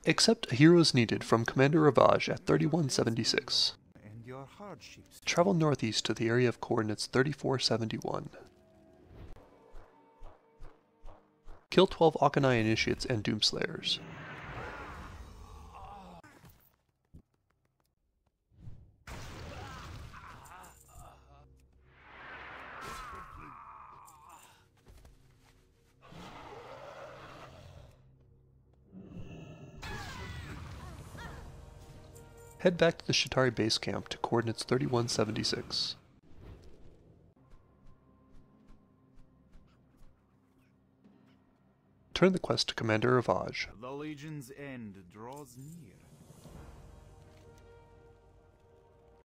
Accept heroes needed from Commander Ravage at 3176. Travel northeast to the area of coordinates 3471. Kill 12 AUCHENAI initiates and Doomslayers. Head back to the Sha'tari Base Camp to coordinates 3176. Turn the quest to Commander Ravage. The Legion's end draws near.